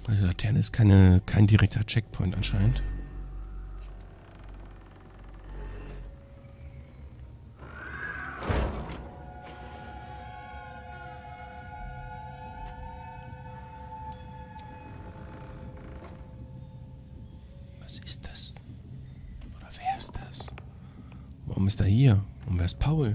Also Laterne ist kein direkter Checkpoint anscheinend. Was ist das? Oder wer ist das? Warum ist er hier? Und wer ist Paul?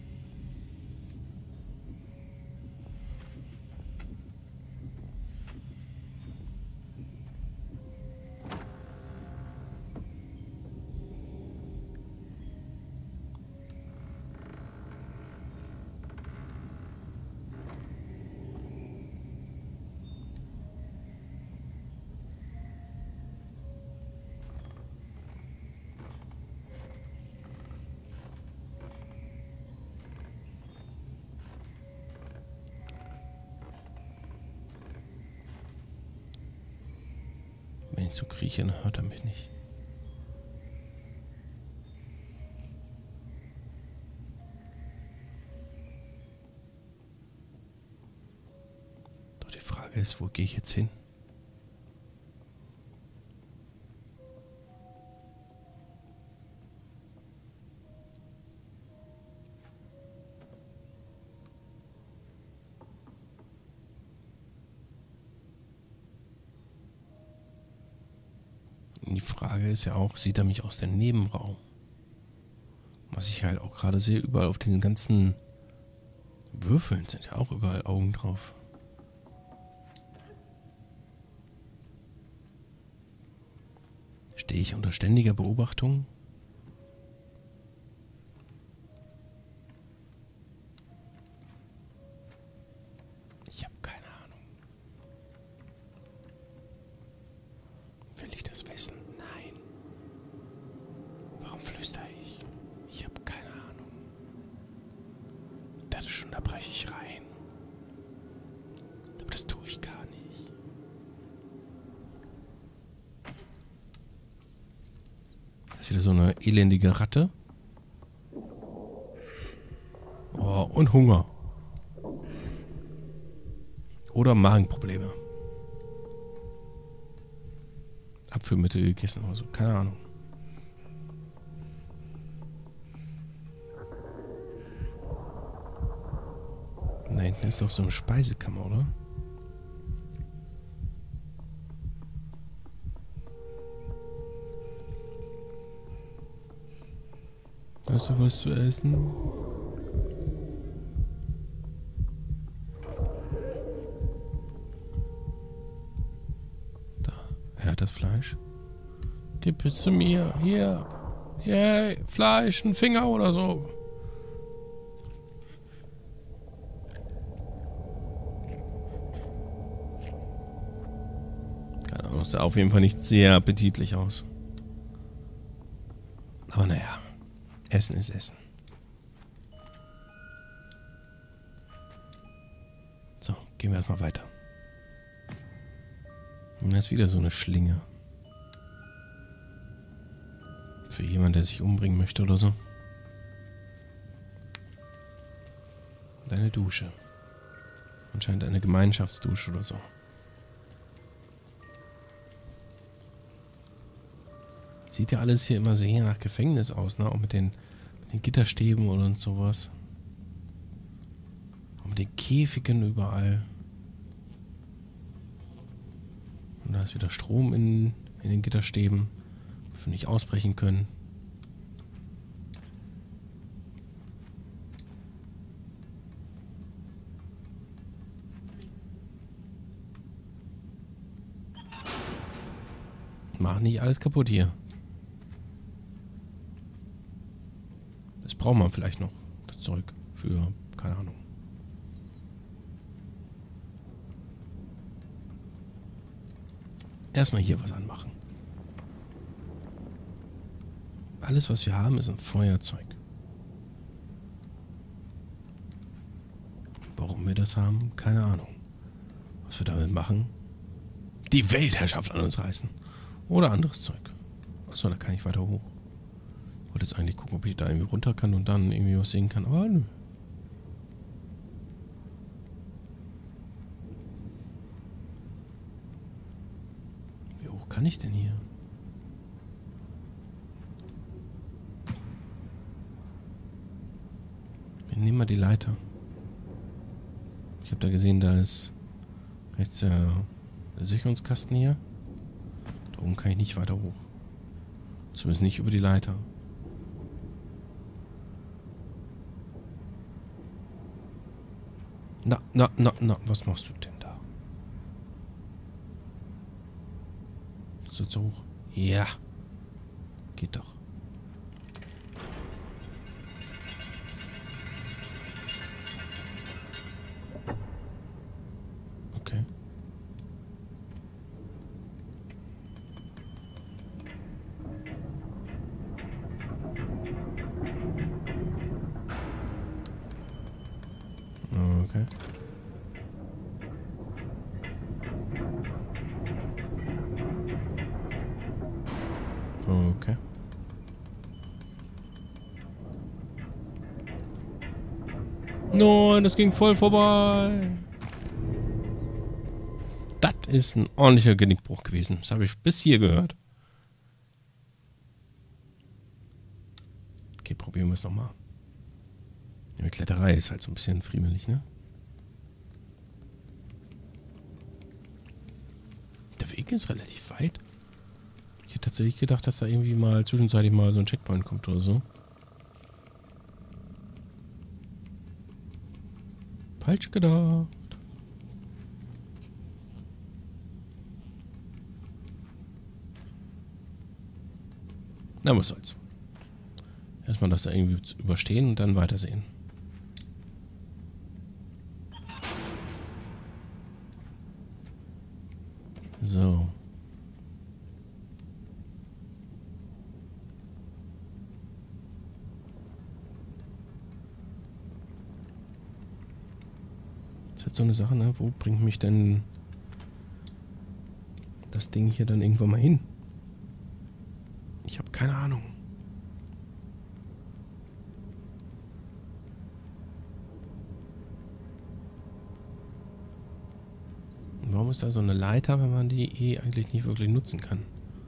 Wenn ich so krieche, dann hört er mich nicht. Doch die Frage ist, wo gehe ich jetzt hin? Die Frage ist ja auch, sieht er mich aus dem Nebenraum? Was ich halt auch gerade sehe, überall auf diesen ganzen Würfeln sind ja auch überall Augen drauf. Stehe ich unter ständiger Beobachtung? Ich habe keine Ahnung. Will ich das wissen? Nein. Warum flüstere ich? Ich habe keine Ahnung. Ich dachte schon, da breche ich rein. Aber das tue ich gar nicht. Das ist wieder so eine elendige Ratte. Oh, und Hunger. Oder Magenprobleme. Abführmittel gegessen oder so. Keine Ahnung. Da hinten ist doch so eine Speisekammer, oder? Hast du was zu essen? Da, er hat das Fleisch. Gib es zu mir. Hier. Yay, Fleisch, ein Finger oder so. Keine Ahnung, sah auf jeden Fall nicht sehr appetitlich aus. Aber naja, Essen ist Essen. So, gehen wir erstmal weiter. Und da ist wieder so eine Schlinge. Für jemanden, der sich umbringen möchte oder so. Und eine Dusche. Anscheinend eine Gemeinschaftsdusche oder so. Sieht ja alles hier immer sehr nach Gefängnis aus, ne? Auch mit den Gitterstäben und sowas. Auch mit den Käfigen überall. Und da ist wieder Strom in den Gitterstäben, wo wir nicht ausbrechen können. Mach nicht alles kaputt hier. Das braucht man vielleicht noch, das Zeug, für, keine Ahnung. Erstmal hier was anmachen. Alles, was wir haben, ist ein Feuerzeug. Warum wir das haben, keine Ahnung. Was wir damit machen? Die Weltherrschaft an uns reißen. Oder anderes Zeug. Achso, da kann ich weiter hoch. Ich wollte jetzt eigentlich gucken, ob ich da irgendwie runter kann und dann irgendwie was sehen kann, aber nö. Wo kann ich denn hier? Wir nehmen mal die Leiter. Ich habe da gesehen, da ist rechts der Sicherungskasten hier. Da oben kann ich nicht weiter hoch. Zumindest nicht über die Leiter. Na, was machst du denn da? So zu hoch? Ja. Geht doch. Okay. Okay. Okay. Nein, das ging voll vorbei. Das ist ein ordentlicher Genickbruch gewesen. Das habe ich bis hier gehört. Okay, probieren wir es nochmal. Die Kletterei ist halt so ein bisschen friemelig, ne? Der Weg ist relativ weit. Ich hätte tatsächlich gedacht, dass da irgendwie mal zwischenzeitlich mal so ein Checkpoint kommt oder so. Falsch gedacht. Na, was soll's. Erstmal das da irgendwie überstehen und dann weitersehen. So. Das ist halt so eine Sache, ne? Wo bringt mich denn das Ding hier dann irgendwann mal hin? Ich habe keine Ahnung. Warum ist da so eine Leiter, wenn man die eigentlich nicht wirklich nutzen kann?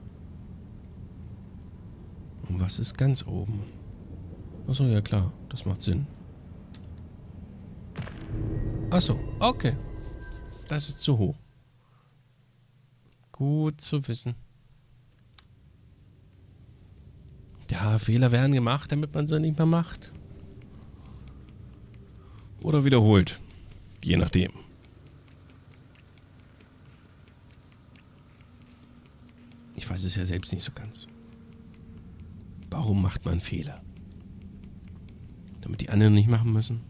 Und was ist ganz oben? Achso, ja klar, das macht Sinn. Achso, okay. Das ist zu hoch. Gut zu wissen. Ja, Fehler werden gemacht, damit man sie nicht mehr macht. Oder wiederholt. Je nachdem. Ich weiß es ja selbst nicht so ganz. Warum macht man Fehler? Damit die anderen nicht machen müssen?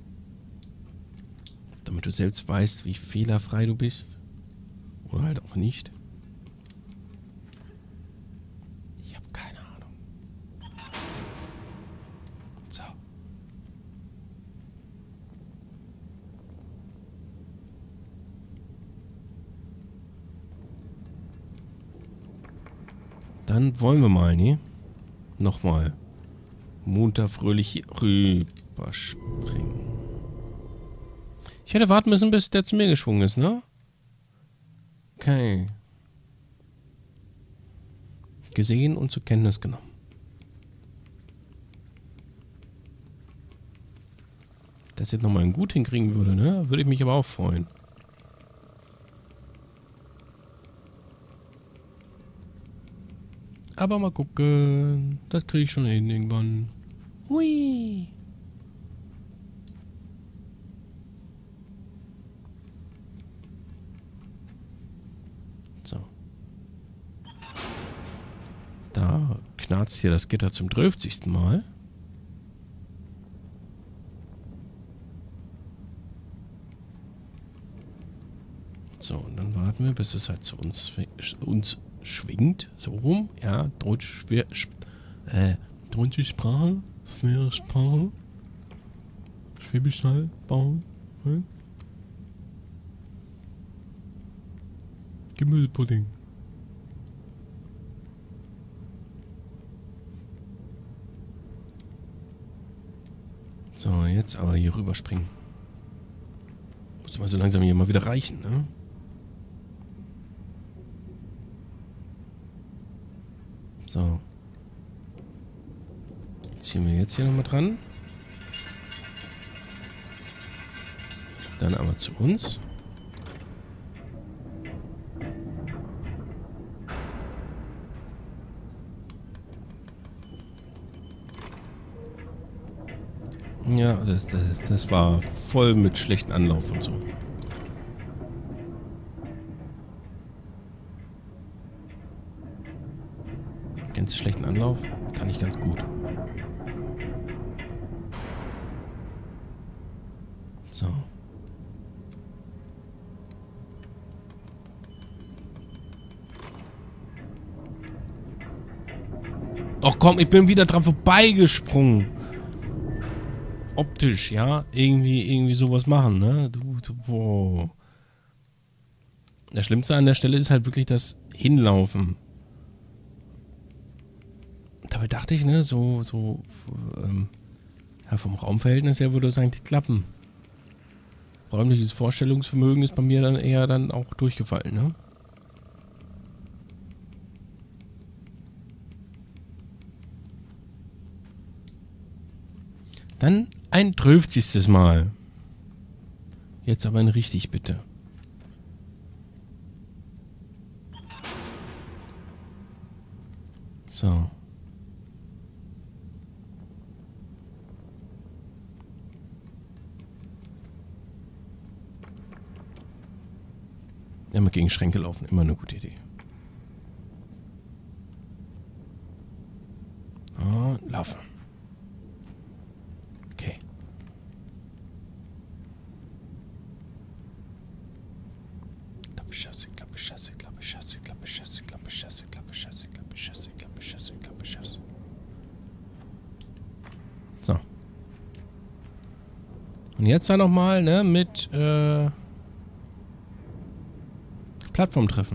Damit du selbst weißt, wie fehlerfrei du bist? Oder halt auch nicht? Ich habe keine Ahnung. So. Dann wollen wir mal, ne? Nochmal. Munter fröhlich hier rüberspringen. Ich hätte warten müssen, bis der zu mir geschwungen ist, ne? Okay. Gesehen und zur Kenntnis genommen. Das jetzt nochmal gut hinkriegen würde, ne? Würde ich mich aber auch freuen. Aber mal gucken. Das kriege ich schon hin irgendwann. Hui. So. Da knarzt hier das Gitter zum 12. Mal. So, und dann warten wir, bis es halt zu uns schwingt. So rum. Ja, deutsche Sprache. Schwere Sprache. Schwäbisch halt bauen. Hm? Gemüsepudding. So, jetzt aber hier rüberspringen. Muss mal so langsam hier mal wieder reichen, ne? So. Ziehen wir jetzt hier nochmal dran. Dann aber zu uns. Ja, das war voll mit schlechten Anlauf und so. Ganz schlechten Anlauf kann ich ganz gut. So. Ach komm, ich bin wieder dran vorbeigesprungen. Optisch, ja. Irgendwie sowas machen, ne? Wow. Das Schlimmste an der Stelle ist halt wirklich das Hinlaufen. Dabei dachte ich, ne, ja, vom Raumverhältnis her würde das eigentlich klappen. Räumliches Vorstellungsvermögen ist bei mir dann eher dann auch durchgefallen, ne? Dann ein 30. Mal. Jetzt aber ein richtig, bitte. So. Immer gegen Schränke laufen, immer eine gute Idee. Und laufen. Okay. Klappe, Chasse, Klappe, Chasse, Klappe, Chasse, Klappe, Chasse, Klappe, Chasse, Klappe, Chasse, Klappe, Chasse, Klappe, Chasse, Klappe, Chasse. So. Und jetzt dann nochmal, ne, mit, Plattformtreffen.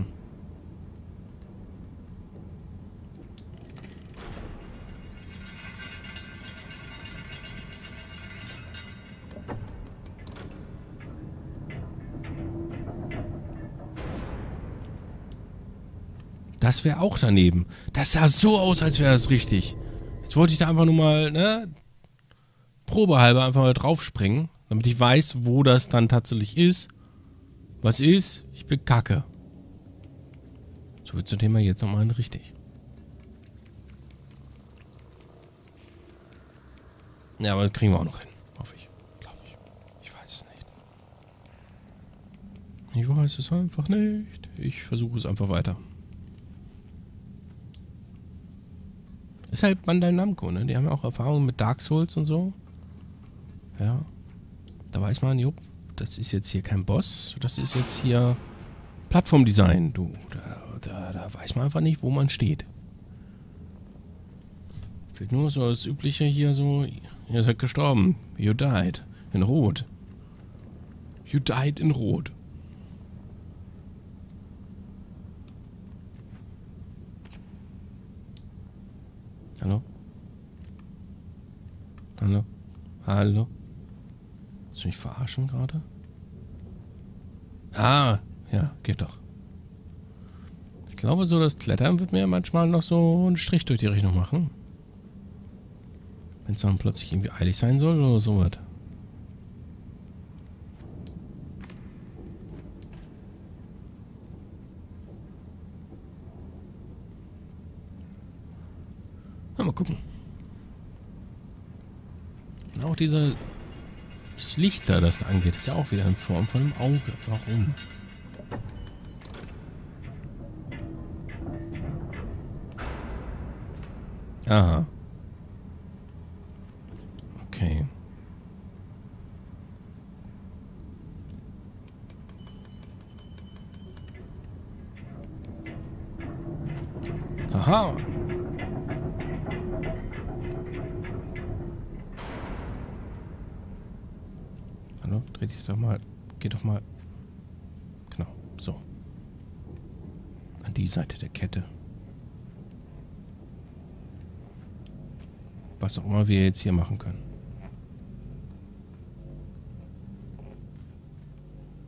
Das wäre auch daneben. Das sah so aus, als wäre das richtig. Jetzt wollte ich da einfach nur mal, ne, probehalber einfach mal draufspringen, damit ich weiß, wo das dann tatsächlich ist. Was ist? Ich bin Kacke. So wird zum Thema jetzt nochmal richtig. Ja, aber das kriegen wir auch noch hin. Hoffe ich. Glaube ich. Ich weiß es nicht. Ich weiß es einfach nicht. Ich versuche es einfach weiter. Ist halt Bandai Namco, ne? Die haben ja auch Erfahrung mit Dark Souls und so. Ja. Da weiß man, jupp, das ist jetzt hier kein Boss. Das ist jetzt hier Plattformdesign. Du, da weiß man einfach nicht, wo man steht. Fehlt nur so das Übliche hier so. Ihr seid gestorben. You died. In Rot. You died in Rot. Hallo? Hallo? Hallo? Willst du mich verarschen gerade? Ah, ja, geht doch. Ich glaube, so das Klettern wird mir manchmal noch so einen Strich durch die Rechnung machen. Wenn es dann plötzlich irgendwie eilig sein soll oder sowas. Na, mal gucken. Auch dieses Licht da, das da angeht, ist ja auch wieder in Form von einem Auge. Warum? Aha. Okay. Aha. Hallo, dreh dich doch mal. Geh doch mal. Genau, so. An die Seite der Kette. Was auch immer wir jetzt hier machen können.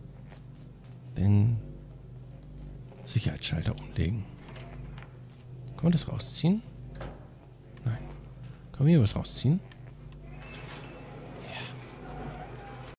Den Sicherheitsschalter umlegen. Kann man das rausziehen? Nein. Kann man hier was rausziehen?